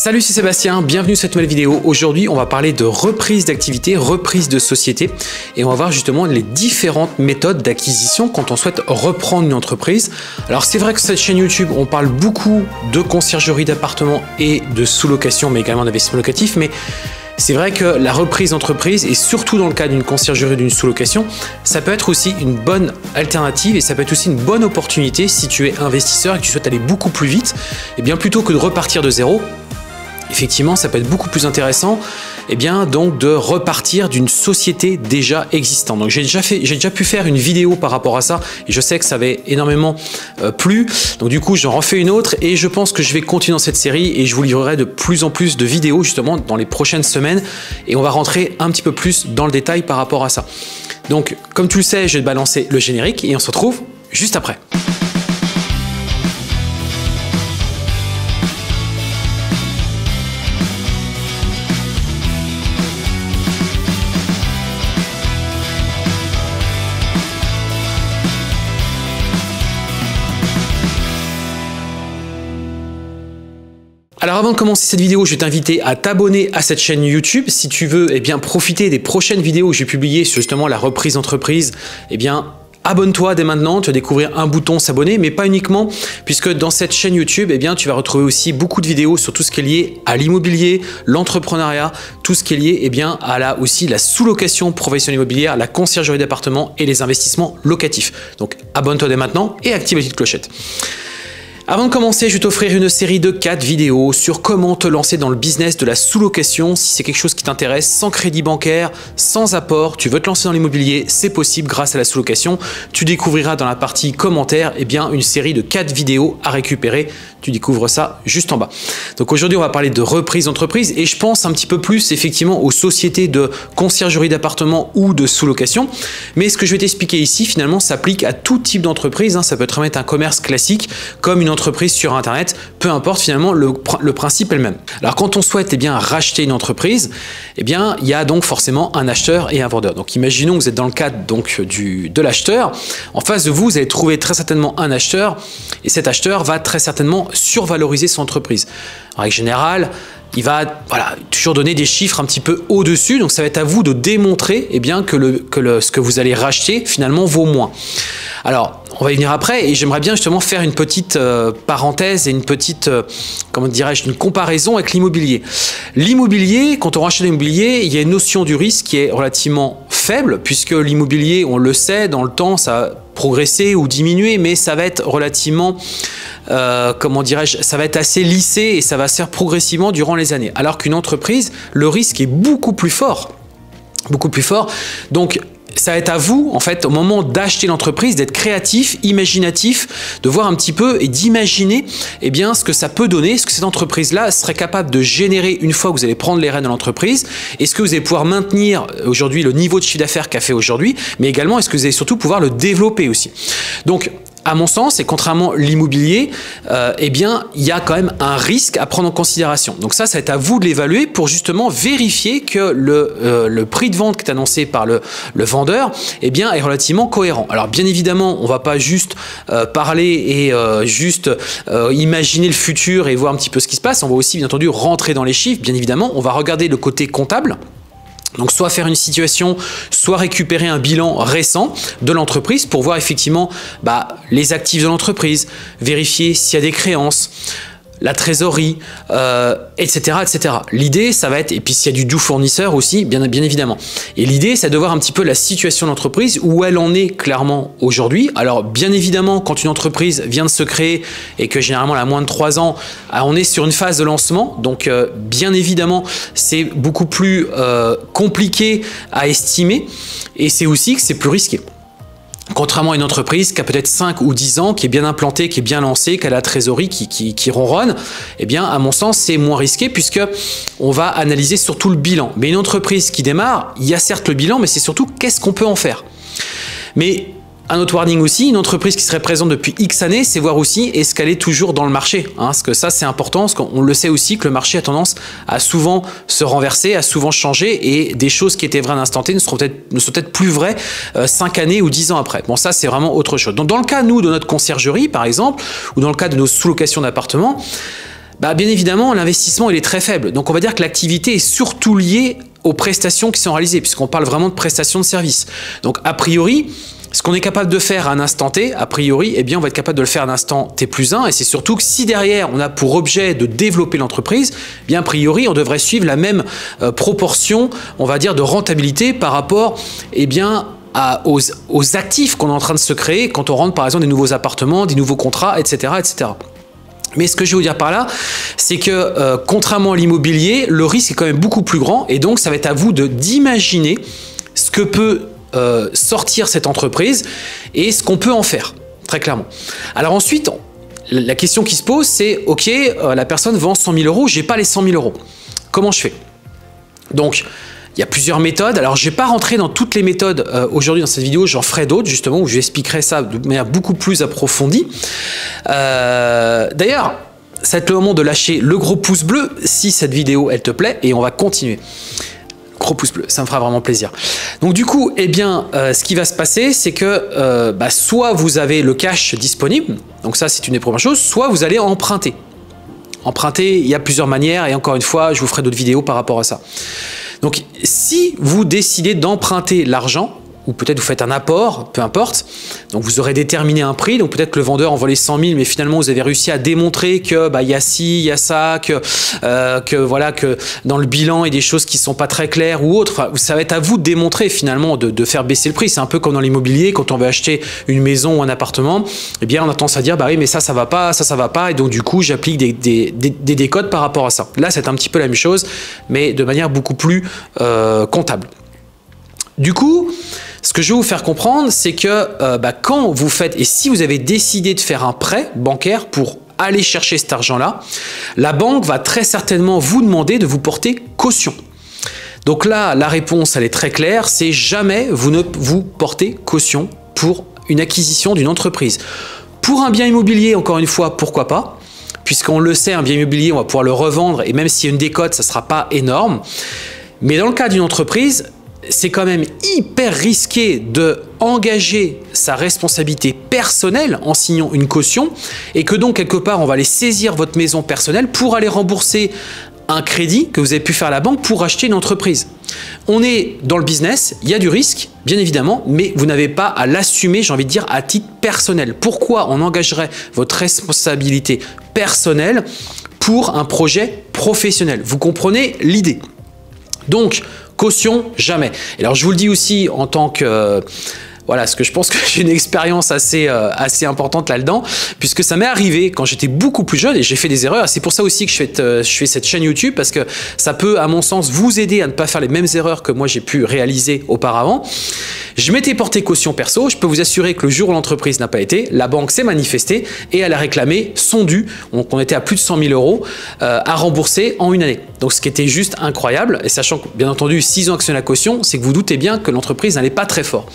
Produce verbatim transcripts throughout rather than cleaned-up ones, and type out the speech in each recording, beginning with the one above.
Salut, c'est Sébastien, bienvenue sur cette nouvelle vidéo. Aujourd'hui, on va parler de reprise d'activité, reprise de société et on va voir justement les différentes méthodes d'acquisition quand on souhaite reprendre une entreprise. Alors c'est vrai que sur cette chaîne YouTube, on parle beaucoup de conciergerie d'appartements et de sous-location, mais également d'investissement locatif, mais c'est vrai que la reprise d'entreprise, et surtout dans le cas d'une conciergerie ou d'une sous-location, ça peut être aussi une bonne alternative et ça peut être aussi une bonne opportunité si tu es investisseur et que tu souhaites aller beaucoup plus vite, et bien plutôt que de repartir de zéro. Effectivement, ça peut être beaucoup plus intéressant eh bien, donc de repartir d'une société déjà existante. Donc j'ai déjà, fait, j'ai déjà pu faire une vidéo par rapport à ça et je sais que ça avait énormément euh, plu. Donc du coup, j'en refais une autre et je pense que je vais continuer dans cette série et je vous livrerai de plus en plus de vidéos justement dans les prochaines semaines et on va rentrer un petit peu plus dans le détail par rapport à ça. Donc comme tu le sais, je vais te balancer le générique et on se retrouve juste après. Alors avant de commencer cette vidéo, je vais t'inviter à t'abonner à cette chaîne YouTube. Si tu veux eh bien, profiter des prochaines vidéos que j'ai publiées sur justement la reprise d'entreprise, eh bien abonne-toi dès maintenant, tu vas découvrir un bouton s'abonner, mais pas uniquement, puisque dans cette chaîne YouTube, eh bien, tu vas retrouver aussi beaucoup de vidéos sur tout ce qui est lié à l'immobilier, l'entrepreneuriat, tout ce qui est lié eh bien, à la, aussi la sous-location professionnelle immobilière, la conciergerie d'appartements et les investissements locatifs. Donc abonne-toi dès maintenant et active la petite clochette. Avant de commencer, je vais t'offrir une série de quatre vidéos sur comment te lancer dans le business de la sous-location. Si c'est quelque chose qui t'intéresse, sans crédit bancaire, sans apport, tu veux te lancer dans l'immobilier, c'est possible grâce à la sous-location. Tu découvriras dans la partie commentaires eh bien, une série de quatre vidéos à récupérer. Tu découvres ça juste en bas. Donc aujourd'hui, on va parler de reprise d'entreprise et je pense un petit peu plus effectivement aux sociétés de conciergerie d'appartements ou de sous-location. Mais ce que je vais t'expliquer ici, finalement, s'applique à tout type d'entreprise. Hein. Ça peut être un commerce classique comme une entreprise sur Internet, peu importe, finalement, le, le principe est le même. Alors, quand on souhaite eh bien, racheter une entreprise, eh bien, il y a donc forcément un acheteur et un vendeur. Donc, imaginons que vous êtes dans le cadre donc, du, de l'acheteur. En face de vous, vous allez trouver très certainement un acheteur et cet acheteur va très certainement survaloriser son entreprise. En règle générale, il va voilà, toujours donner des chiffres un petit peu au-dessus. Donc, ça va être à vous de démontrer eh bien, que, le, que le, ce que vous allez racheter finalement vaut moins. Alors, on va y venir après et j'aimerais bien justement faire une petite euh, parenthèse et une petite, euh, comment dirais-je, une comparaison avec l'immobilier. L'immobilier, quand on rachète l'immobilier, il y a une notion du risque qui est relativement faible puisque l'immobilier, on le sait, dans le temps, ça a progressé ou diminué, mais ça va être relativement, euh, comment dirais-je, ça va être assez lissé et ça va se faire progressivement durant les années. Alors qu'une entreprise, le risque est beaucoup plus fort, beaucoup plus fort. Donc, ça va être à vous, en fait, au moment d'acheter l'entreprise, d'être créatif, imaginatif, de voir un petit peu et d'imaginer eh bien, ce que ça peut donner, ce que cette entreprise-là serait capable de générer une fois que vous allez prendre les rênes de l'entreprise. Est-ce que vous allez pouvoir maintenir aujourd'hui le niveau de chiffre d'affaires qu'a fait aujourd'hui, mais également est-ce que vous allez surtout pouvoir le développer aussi. Donc, à mon sens, et contrairement à l'immobilier, euh, eh bien, il y a quand même un risque à prendre en considération. Donc ça, ça va être à vous de l'évaluer pour justement vérifier que le, euh, le prix de vente qui est annoncé par le, le vendeur eh bien, est relativement cohérent. Alors bien évidemment, on ne va pas juste euh, parler et euh, juste euh, imaginer le futur et voir un petit peu ce qui se passe. On va aussi bien entendu rentrer dans les chiffres. Bien évidemment, on va regarder le côté comptable. Donc soit faire une situation, soit récupérer un bilan récent de l'entreprise pour voir effectivement bah, les actifs de l'entreprise, vérifier s'il y a des créances, la trésorerie, euh, et cetera, et cetera. L'idée, ça va être, et puis s'il y a du doux fournisseur aussi, bien, bien évidemment. Et l'idée, c'est de voir un petit peu la situation de l'entreprise, où elle en est clairement aujourd'hui. Alors, bien évidemment, quand une entreprise vient de se créer et que généralement elle a moins de trois ans, on est sur une phase de lancement. Donc, euh, bien évidemment, c'est beaucoup plus euh, compliqué à estimer et c'est aussi que c'est plus risqué. Contrairement à une entreprise qui a peut-être cinq ou dix ans, qui est bien implantée, qui est bien lancée, qui a la trésorerie qui, qui, qui ronronne, eh bien, à mon sens, c'est moins risqué puisque on va analyser surtout le bilan. Mais une entreprise qui démarre, il y a certes le bilan, mais c'est surtout qu'est-ce qu'on peut en faire. Mais un autre warning aussi, une entreprise qui serait présente depuis X années, c'est voir aussi est-ce qu'elle est toujours dans le marché. Hein, parce que ça, c'est important, parce qu'on le sait aussi que le marché a tendance à souvent se renverser, à souvent changer, et des choses qui étaient vraies à l'instant T ne seront peut-être ne sont peut-être plus vraies euh, cinq années ou dix ans après. Bon, ça, c'est vraiment autre chose. Donc, dans le cas, nous, de notre conciergerie, par exemple, ou dans le cas de nos sous-locations d'appartements, bah, bien évidemment, l'investissement il est très faible. Donc on va dire que l'activité est surtout liée aux prestations qui sont réalisées, puisqu'on parle vraiment de prestations de services. Donc a priori, ce qu'on est capable de faire à un instant T, a priori, eh bien, on va être capable de le faire à un instant T plus un. Et c'est surtout que si derrière, on a pour objet de développer l'entreprise, eh bien, a priori, on devrait suivre la même euh, proportion, on va dire, de rentabilité par rapport, eh bien, à, aux, aux actifs qu'on est en train de se créer quand on rentre, par exemple, des nouveaux appartements, des nouveaux contrats, et cetera, et cetera. Mais ce que je vais vous dire par là, c'est que euh, contrairement à l'immobilier, le risque est quand même beaucoup plus grand. Et donc, ça va être à vous de d'imaginer ce que peut Euh, sortir cette entreprise et ce qu'on peut en faire, très clairement. Alors ensuite, la question qui se pose, c'est ok, euh, la personne vend cent mille euros, j'ai pas les cent mille euros. Comment je fais? Donc, il y a plusieurs méthodes. Alors, je vais pas rentrer dans toutes les méthodes euh, aujourd'hui dans cette vidéo, j'en ferai d'autres justement où je expliquerai ça de manière beaucoup plus approfondie. Euh, D'ailleurs, ça va être le moment de lâcher le gros pouce bleu si cette vidéo elle te plaît et on va continuer. Gros pouce bleu, ça me fera vraiment plaisir. Donc du coup, eh bien, euh, ce qui va se passer, c'est que euh, bah, soit vous avez le cash disponible, donc ça c'est une des premières choses, soit vous allez emprunter. Emprunter, il y a plusieurs manières et encore une fois, je vous ferai d'autres vidéos par rapport à ça. Donc si vous décidez d'emprunter l'argent, ou peut-être vous faites un apport, peu importe. Donc vous aurez déterminé un prix, donc peut-être que le vendeur envoie les cent mille, mais finalement vous avez réussi à démontrer que bah, y a ci, il y a ça, que, euh, que, voilà, que dans le bilan il y a des choses qui ne sont pas très claires ou autres. Enfin, ça va être à vous de démontrer finalement, de, de faire baisser le prix. C'est un peu comme dans l'immobilier, quand on veut acheter une maison ou un appartement, eh bien on a tendance à dire bah oui mais ça ça va pas, ça ça va pas, et donc du coup j'applique des, des, des, des décodes par rapport à ça. Là c'est un petit peu la même chose, mais de manière beaucoup plus euh, comptable. Du coup, ce que je vais vous faire comprendre, c'est que euh, bah, quand vous faites, et si vous avez décidé de faire un prêt bancaire pour aller chercher cet argent-là, la banque va très certainement vous demander de vous porter caution. Donc là, la réponse, elle est très claire, c'est jamais vous ne vous portez caution pour une acquisition d'une entreprise. Pour un bien immobilier, encore une fois, pourquoi pas? Puisqu'on le sait, un bien immobilier, on va pouvoir le revendre, et même s'il y a une décote, ça ne sera pas énorme. Mais dans le cas d'une entreprise, c'est quand même hyper risqué de engager sa responsabilité personnelle en signant une caution et que donc quelque part on va aller saisir votre maison personnelle pour aller rembourser un crédit que vous avez pu faire à la banque pour acheter une entreprise. On est dans le business, il y a du risque, bien évidemment, mais vous n'avez pas à l'assumer, j'ai envie de dire, à titre personnel. Pourquoi on engagerait votre responsabilité personnelle pour un projet professionnel? Vous comprenez l'idée? Donc, caution, jamais. Et alors, je vous le dis aussi en tant que... Euh, voilà, parce que je pense que j'ai une expérience assez, euh, assez importante là-dedans, puisque ça m'est arrivé quand j'étais beaucoup plus jeune et j'ai fait des erreurs. C'est pour ça aussi que je fais, euh, je fais cette chaîne YouTube, parce que ça peut, à mon sens, vous aider à ne pas faire les mêmes erreurs que moi j'ai pu réaliser auparavant. Je m'étais porté caution perso. Je peux vous assurer que le jour où l'entreprise n'a pas été, la banque s'est manifestée et elle a réclamé son dû. Donc, on était à plus de cent mille euros euh, à rembourser en une année. Donc, ce qui était juste incroyable. Et sachant que, bien entendu, six ans que c'est la caution, c'est que vous doutez bien que l'entreprise n'allait pas très fort.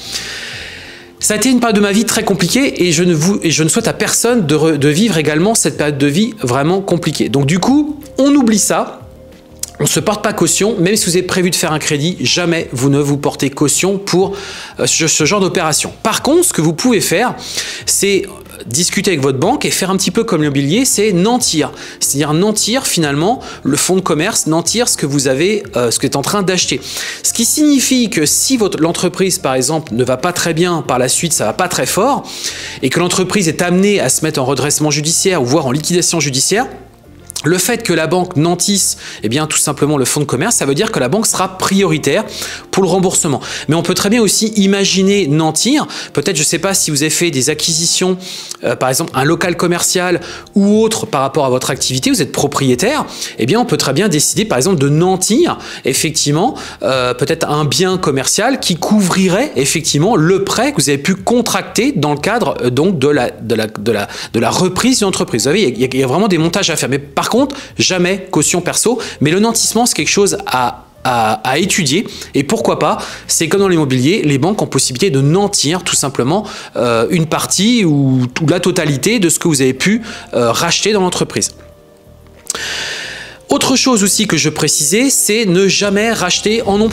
Ça a été une période de ma vie très compliquée et je ne, vous, et je ne souhaite à personne de, re, de vivre également cette période de vie vraiment compliquée. Donc du coup, on oublie ça, on ne se porte pas caution, même si vous avez prévu de faire un crédit, jamais vous ne vous portez caution pour euh, ce, ce genre d'opération. Par contre, ce que vous pouvez faire, c'est discuter avec votre banque et faire un petit peu comme l'immobilier, c'est nantir. C'est-à-dire nantir finalement le fonds de commerce, nantir ce que vous avez, euh, ce que vous êtes en train d'acheter. Ce qui signifie que si votre l'entreprise par exemple ne va pas très bien par la suite, ça va pas très fort, et que l'entreprise est amenée à se mettre en redressement judiciaire ou voire en liquidation judiciaire, le fait que la banque nantisse, eh bien, tout simplement le fonds de commerce, ça veut dire que la banque sera prioritaire pour le remboursement. Mais on peut très bien aussi imaginer nantir. Peut-être, je ne sais pas si vous avez fait des acquisitions, euh, par exemple un local commercial ou autre par rapport à votre activité, vous êtes propriétaire, eh bien, on peut très bien décider, par exemple, de nantir, effectivement, euh, peut-être un bien commercial qui couvrirait, effectivement, le prêt que vous avez pu contracter dans le cadre, euh, donc, de la, de la, de la, de la reprise d'une entreprise. Vous savez, il y, il y a vraiment des montages à faire. Mais par contre, jamais caution perso, mais le nantissement, c'est quelque chose à, à, à étudier. Et pourquoi pas, c'est comme dans l'immobilier, les banques ont possibilité de nantir tout simplement euh, une partie ou, ou la totalité de ce que vous avez pu euh, racheter dans l'entreprise. Autre chose aussi que je précisais, c'est ne jamais racheter en nom propre.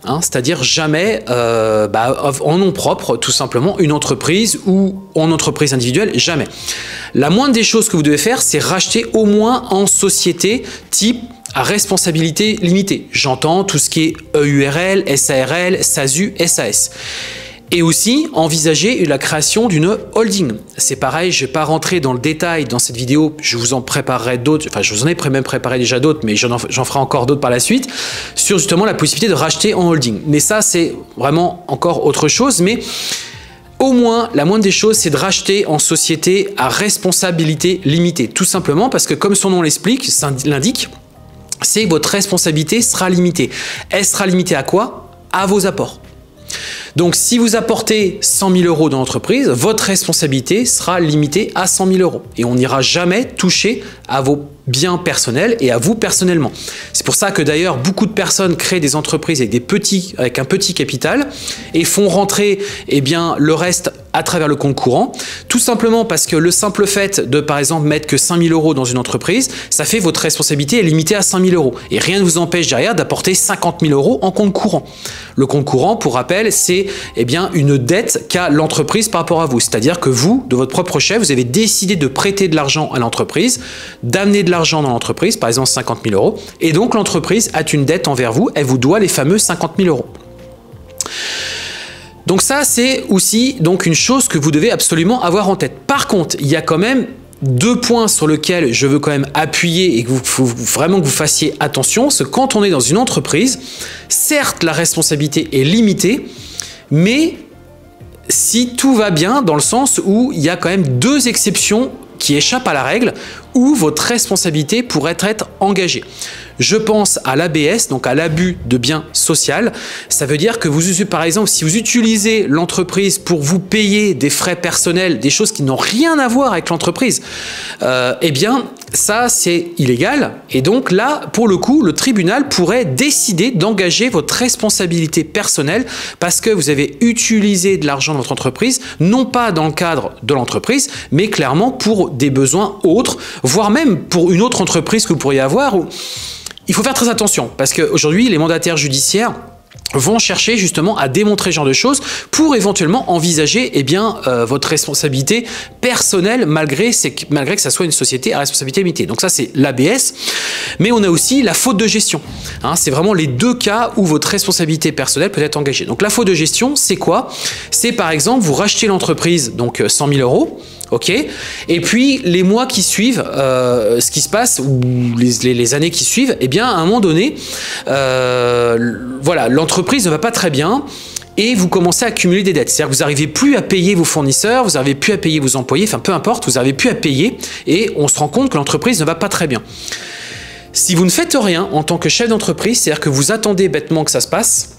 Hein, c'est-à-dire jamais euh, bah, en nom propre, tout simplement, une entreprise ou en entreprise individuelle, jamais. La moindre des choses que vous devez faire, c'est racheter au moins en société type à responsabilité limitée. J'entends tout ce qui est E U R L, S A R L, S A S U, S A S. Et aussi, envisager la création d'une holding. C'est pareil, je ne vais pas rentrer dans le détail dans cette vidéo, je vous en préparerai d'autres, enfin je vous en ai même préparé déjà d'autres, mais j'en ferai encore d'autres par la suite, sur justement la possibilité de racheter en holding. Mais ça, c'est vraiment encore autre chose, mais au moins, la moindre des choses, c'est de racheter en société à responsabilité limitée. Tout simplement parce que, comme son nom l'explique, l'indique, c'est que votre responsabilité sera limitée. Elle sera limitée à quoi? À vos apports. Donc, si vous apportez cent mille euros dans l'entreprise, votre responsabilité sera limitée à cent mille euros. Et on n'ira jamais toucher à vos biens personnels et à vous personnellement. C'est pour ça que d'ailleurs, beaucoup de personnes créent des entreprises avec, des petits, avec un petit capital et font rentrer eh bien, le reste à travers le compte courant. Tout simplement parce que le simple fait de, par exemple, mettre que cinq mille euros dans une entreprise, ça fait votre responsabilité est limitée à cinq mille euros. Et rien ne vous empêche derrière d'apporter cinquante mille euros en compte courant. Le compte courant, pour rappel, c'est eh bien, une dette qu'a l'entreprise par rapport à vous. C'est-à-dire que vous, de votre propre chef, vous avez décidé de prêter de l'argent à l'entreprise, d'amener de l'argent dans l'entreprise, par exemple cinquante mille euros, et donc l'entreprise a une dette envers vous, elle vous doit les fameux cinquante mille euros. Donc ça, c'est aussi donc une chose que vous devez absolument avoir en tête. Par contre, il y a quand même deux points sur lesquels je veux quand même appuyer et que vous faut vraiment que vous fassiez attention, c'est quand on est dans une entreprise, certes la responsabilité est limitée, mais si tout va bien dans le sens où il y a quand même deux exceptions qui échappent à la règle où votre responsabilité pourrait être engagée. Je pense à l'A B S, donc à l'abus de biens social. Ça veut dire que vous, par exemple, si vous utilisez l'entreprise pour vous payer des frais personnels, des choses qui n'ont rien à voir avec l'entreprise, euh, eh bien, ça, c'est illégal. Et donc là, pour le coup, le tribunal pourrait décider d'engager votre responsabilité personnelle parce que vous avez utilisé de l'argent de votre entreprise, non pas dans le cadre de l'entreprise, mais clairement pour des besoins autres, voire même pour une autre entreprise que vous pourriez avoir. Où il faut faire très attention parce qu'aujourd'hui, les mandataires judiciaires vont chercher justement à démontrer ce genre de choses pour éventuellement envisager eh bien, euh, votre responsabilité personnelle malgré, malgré que ça soit une société à responsabilité limitée. Donc ça, c'est l'A B S. Mais on a aussi la faute de gestion. Hein, c'est vraiment les deux cas où votre responsabilité personnelle peut être engagée. Donc la faute de gestion, c'est quoi? C'est par exemple, vous rachetez l'entreprise, donc cent mille euros. Ok, et puis les mois qui suivent, euh, ce qui se passe, ou les, les, les années qui suivent, eh bien à un moment donné, euh, voilà, l'entreprise ne va pas très bien et vous commencez à accumuler des dettes. C'est-à-dire que vous n'arrivez plus à payer vos fournisseurs, vous n'arrivez plus à payer vos employés, enfin peu importe, vous n'arrivez plus à payer et on se rend compte que l'entreprise ne va pas très bien. Si vous ne faites rien en tant que chef d'entreprise, c'est-à-dire que vous attendez bêtement que ça se passe,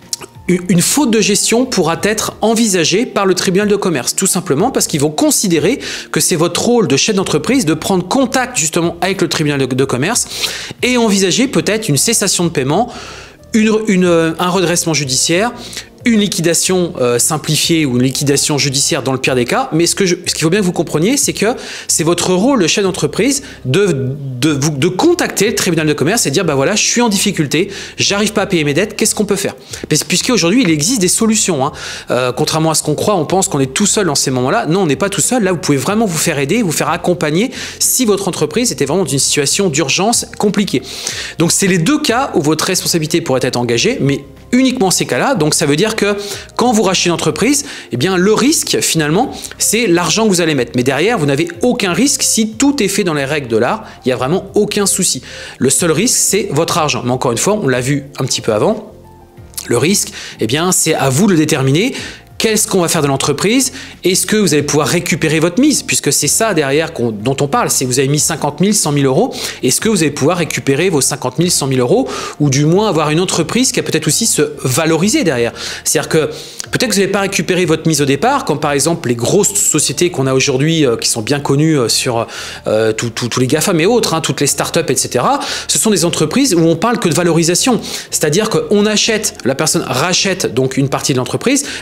une faute de gestion pourra être envisagée par le tribunal de commerce, tout simplement parce qu'ils vont considérer que c'est votre rôle de chef d'entreprise de prendre contact justement avec le tribunal de, de commerce et envisager peut-être une cessation de paiement, une, une, un redressement judiciaire, une liquidation euh, simplifiée ou une liquidation judiciaire dans le pire des cas. Mais ce qu'il ce qu'il faut bien que vous compreniez, c'est que c'est votre rôle de chef d'entreprise de, de, de, de contacter le tribunal de commerce et dire bah voilà, je suis en difficulté, j'arrive pas à payer mes dettes, qu'est-ce qu'on peut faire? Puisqu'aujourd'hui, il existe des solutions. Hein. Euh, contrairement à ce qu'on croit, on pense qu'on est tout seul dans ces moments-là. Non, on n'est pas tout seul. Là, vous pouvez vraiment vous faire aider, vous faire accompagner si votre entreprise était vraiment dans une situation d'urgence compliquée. Donc, c'est les deux cas où votre responsabilité pourrait être engagée, mais uniquement ces cas-là. Donc ça veut dire que quand vous rachetez une entreprise, eh bien le risque finalement, c'est l'argent que vous allez mettre. Mais derrière, vous n'avez aucun risque si tout est fait dans les règles de l'art. Il n'y a vraiment aucun souci. Le seul risque, c'est votre argent. Mais encore une fois, on l'a vu un petit peu avant. Le risque, eh bien, c'est à vous de le déterminer. Qu'est-ce qu'on va faire de l'entreprise? Est-ce que vous allez pouvoir récupérer votre mise? Puisque c'est ça derrière qu'on, dont on parle, c'est que vous avez mis cinquante mille, cent mille euros. Est-ce que vous allez pouvoir récupérer vos cinquante mille, cent mille euros? Ou du moins avoir une entreprise qui a peut-être aussi se valoriser derrière. C'est-à-dire que peut-être que vous n'allez pas récupérer votre mise au départ, comme par exemple les grosses sociétés qu'on a aujourd'hui, euh, qui sont bien connues euh, sur euh, tous les GAFAM et autres, hein, toutes les startups, et cetera. Ce sont des entreprises où on parle que de valorisation. C'est-à-dire qu'on achète, la personne rachète donc une partie de l'entreprise parce que derrière,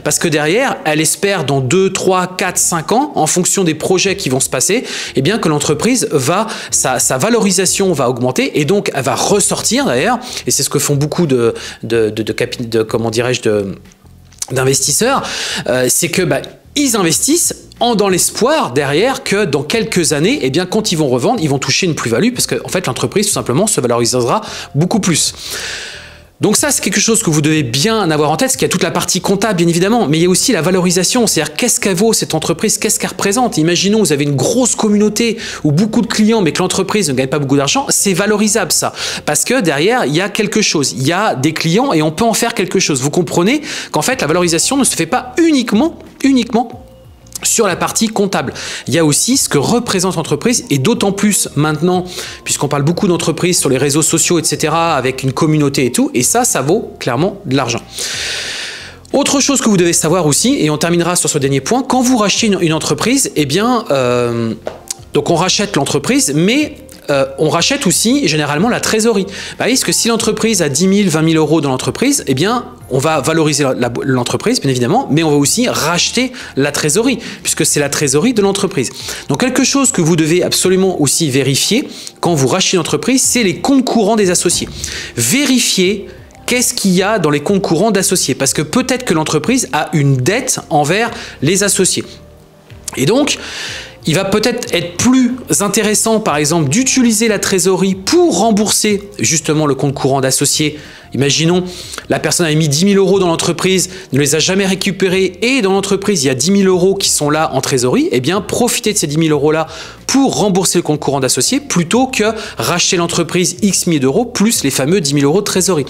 derrière, elle espère dans deux, trois, quatre, cinq ans, en fonction des projets qui vont se passer, eh bien que l'entreprise va, sa, sa valorisation va augmenter et donc elle va ressortir d'ailleurs, et c'est ce que font beaucoup de, de, de, de, de, de comment dirais-je, de, d'investisseurs, euh, c'est que bah, ils investissent en dans l'espoir derrière que dans quelques années, eh bien, quand ils vont revendre, ils vont toucher une plus-value parce qu'en en fait, l'entreprise, tout simplement, se valorisera beaucoup plus. Donc ça, c'est quelque chose que vous devez bien avoir en tête, parce qu'il y a toute la partie comptable, bien évidemment, mais il y a aussi la valorisation, c'est-à-dire qu'est-ce qu'elle vaut cette entreprise, qu'est-ce qu'elle représente. Imaginons, vous avez une grosse communauté ou beaucoup de clients, mais que l'entreprise ne gagne pas beaucoup d'argent, c'est valorisable ça, parce que derrière, il y a quelque chose, il y a des clients et on peut en faire quelque chose. Vous comprenez qu'en fait, la valorisation ne se fait pas uniquement, uniquement sur la partie comptable. Il y a aussi ce que représente l'entreprise et d'autant plus maintenant, puisqu'on parle beaucoup d'entreprises sur les réseaux sociaux, et cetera, avec une communauté et tout, et ça, ça vaut clairement de l'argent. Autre chose que vous devez savoir aussi, et on terminera sur ce dernier point, quand vous rachetez une, une entreprise, eh bien, euh, donc on rachète l'entreprise, mais Euh, on rachète aussi généralement la trésorerie. Bah, parce que si l'entreprise a dix mille, vingt mille euros dans l'entreprise, eh bien, on va valoriser l'entreprise, bien évidemment, mais on va aussi racheter la trésorerie, puisque c'est la trésorerie de l'entreprise. Donc, quelque chose que vous devez absolument aussi vérifier quand vous rachetez une entreprise, c'est les comptes courants des associés. Vérifiez qu'est-ce qu'il y a dans les comptes courants d'associés, parce que peut-être que l'entreprise a une dette envers les associés. Et donc, il va peut-être être plus intéressant, par exemple, d'utiliser la trésorerie pour rembourser justement le compte courant d'associé. Imaginons, la personne a mis dix mille euros dans l'entreprise, ne les a jamais récupérés et dans l'entreprise, il y a dix mille euros qui sont là en trésorerie. Eh bien, profitez de ces dix mille euros là pour rembourser le compte courant d'associé plutôt que racheter l'entreprise X milliers d'euros plus les fameux dix mille euros de trésorerie.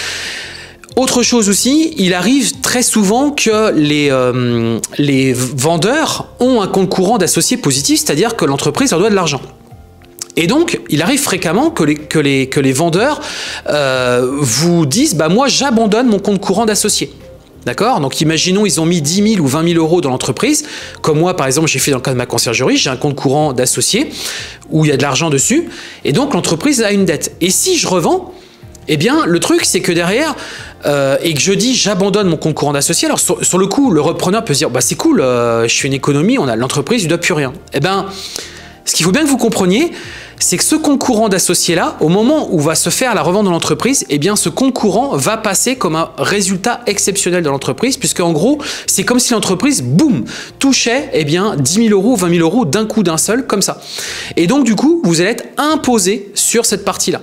Autre chose aussi, il arrive très souvent que les, euh, les vendeurs ont un compte courant d'associés positif, c'est-à-dire que l'entreprise leur doit de l'argent. Et donc, il arrive fréquemment que les, que les, que les vendeurs euh, vous disent bah, « moi, j'abandonne mon compte courant d'associé ». D'accord? Donc, imaginons, ils ont mis dix mille ou vingt mille euros dans l'entreprise. Comme moi, par exemple, j'ai fait dans le cas de ma conciergerie, j'ai un compte courant d'associé où il y a de l'argent dessus. Et donc, l'entreprise a une dette. Et si je revends, eh bien, le truc, c'est que derrière, euh, et que je dis j'abandonne mon compte courant d'associé, alors sur, sur le coup, le repreneur peut se dire bah, c'est cool, euh, je fais une économie, on a l'entreprise, il ne doit plus rien. Eh bien, ce qu'il faut bien que vous compreniez, c'est que ce compte courant d'associé-là, au moment où va se faire la revente de l'entreprise, eh bien, ce compte courant va passer comme un résultat exceptionnel de l'entreprise, puisque en gros, c'est comme si l'entreprise, boum, touchait eh bien, dix mille euros, vingt mille euros d'un coup d'un seul, comme ça. Et donc, du coup, vous allez être imposé sur cette partie-là.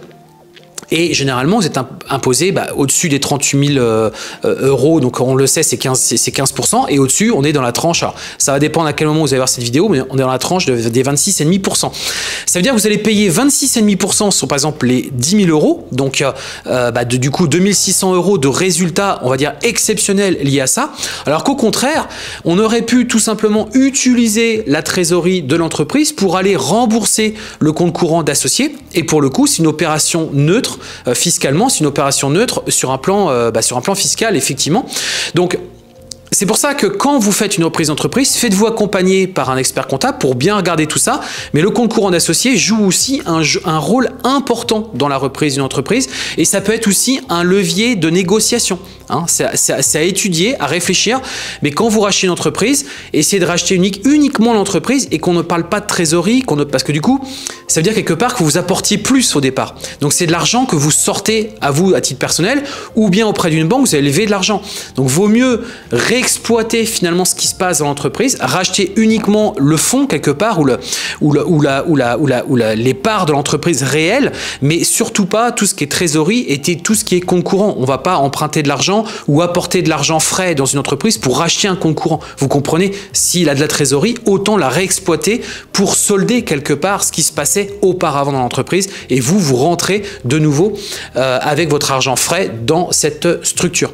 Et généralement, vous êtes imposé bah, au-dessus des trente-huit mille euh, euros, donc on le sait, c'est quinze pour cent, et au-dessus, on est dans la tranche, alors ça va dépendre à quel moment vous allez voir cette vidéo, mais on est dans la tranche de, des vingt-six virgule cinq pour cent. Ça veut dire que vous allez payer vingt-six virgule cinq pour cent sur, par exemple, les dix mille euros, donc euh, bah, de, du coup, deux mille six cents euros de résultats, on va dire, exceptionnels liés à ça, alors qu'au contraire, on aurait pu tout simplement utiliser la trésorerie de l'entreprise pour aller rembourser le compte courant d'associé, et pour le coup, c'est une opération neutre. Euh, fiscalement, c'est une opération neutre sur un plan, euh, bah, sur un plan fiscal, effectivement. Donc, c'est pour ça que quand vous faites une reprise d'entreprise, faites-vous accompagner par un expert comptable pour bien regarder tout ça. Mais le compte courant d'associé joue aussi un, un rôle important dans la reprise d'une entreprise et ça peut être aussi un levier de négociation. Hein, c'est à étudier, à réfléchir. Mais quand vous rachetez une entreprise, essayez de racheter unique, uniquement l'entreprise et qu'on ne parle pas de trésorerie, qu'on ne, parce que du coup, ça veut dire quelque part que vous apportiez plus au départ. Donc c'est de l'argent que vous sortez à vous à titre personnel ou bien auprès d'une banque, vous allez lever de l'argent. Donc vaut mieux réexploiter finalement ce qui se passe dans l'entreprise, racheter uniquement le fonds quelque part ou, le, ou, le, ou, la, ou, la, ou, la, ou la, les parts de l'entreprise réelle, mais surtout pas tout ce qui est trésorerie et tout ce qui est compte courant. On ne va pas emprunter de l'argent ou apporter de l'argent frais dans une entreprise pour racheter un compte courant. Vous comprenez, s'il a de la trésorerie, autant la réexploiter pour solder quelque part ce qui se passait auparavant dans l'entreprise et vous, vous rentrez de nouveau euh, avec votre argent frais dans cette structure.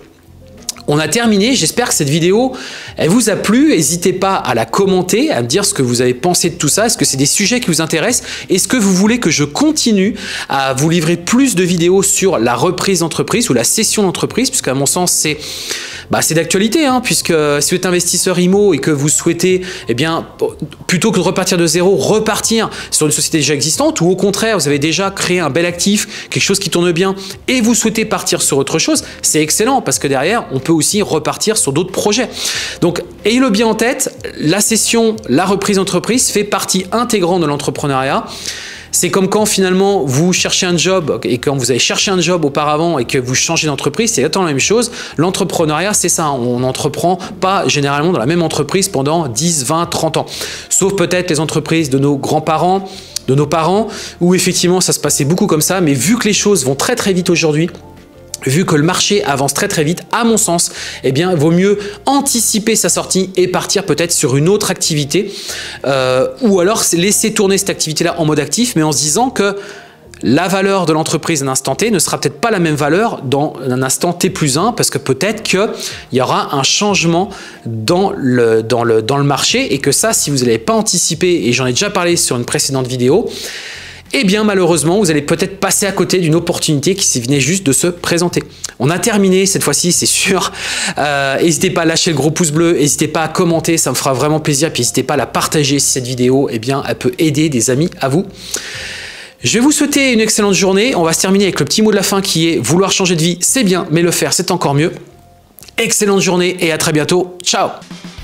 On a terminé, j'espère que cette vidéo elle vous a plu, n'hésitez pas à la commenter, à me dire ce que vous avez pensé de tout ça, est-ce que c'est des sujets qui vous intéressent, est-ce que vous voulez que je continue à vous livrer plus de vidéos sur la reprise d'entreprise ou la cession d'entreprise, puisqu'à mon sens c'est bah, c'est d'actualité, hein, puisque si vous êtes investisseur I M O et que vous souhaitez, eh bien, plutôt que de repartir de zéro, repartir sur une société déjà existante, ou au contraire, vous avez déjà créé un bel actif, quelque chose qui tourne bien, et vous souhaitez partir sur autre chose, c'est excellent, parce que derrière, on peut aussi repartir sur d'autres projets. Donc, ayez-le bien en tête, la cession, la reprise d'entreprise fait partie intégrante de l'entrepreneuriat. C'est comme quand finalement vous cherchez un job et quand vous avez cherché un job auparavant et que vous changez d'entreprise, c'est exactement la même chose. L'entrepreneuriat, c'est ça. On n'entreprend pas généralement dans la même entreprise pendant dix, vingt, trente ans. Sauf peut-être les entreprises de nos grands-parents, de nos parents, où effectivement ça se passait beaucoup comme ça. Mais vu que les choses vont très très vite aujourd'hui, vu que le marché avance très très vite, à mon sens, eh bien, il vaut mieux anticiper sa sortie et partir peut-être sur une autre activité euh, ou alors laisser tourner cette activité-là en mode actif, mais en se disant que la valeur de l'entreprise d'un instant T ne sera peut-être pas la même valeur dans un instant T plus un parce que peut-être qu'il y aura un changement dans le, dans, le, dans le marché et que ça, si vous n'avez pas anticipé, et j'en ai déjà parlé sur une précédente vidéo, eh bien malheureusement, vous allez peut-être passer à côté d'une opportunité qui venait juste de se présenter. On a terminé cette fois-ci, c'est sûr. Euh, n'hésitez pas à lâcher le gros pouce bleu, n'hésitez pas à commenter, ça me fera vraiment plaisir. Puis n'hésitez pas à la partager si cette vidéo, eh bien, elle peut aider des amis à vous. Je vais vous souhaiter une excellente journée. On va se terminer avec le petit mot de la fin qui est vouloir changer de vie, c'est bien, mais le faire, c'est encore mieux. Excellente journée et à très bientôt. Ciao!